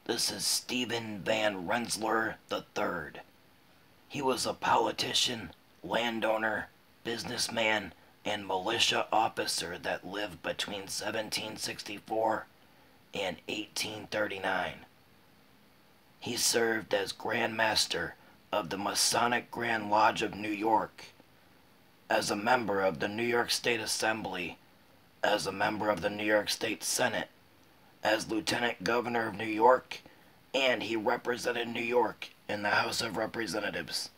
This is Stephen Van Rensselaer III. He was a politician, landowner, businessman, and militia officer that lived between 1764 and 1839. He served as Grand Master of the Masonic Grand Lodge of New York, as a member of the New York State Assembly, as a member of the New York State Senate, as Lieutenant Governor of New York, and he represented New York in the House of Representatives.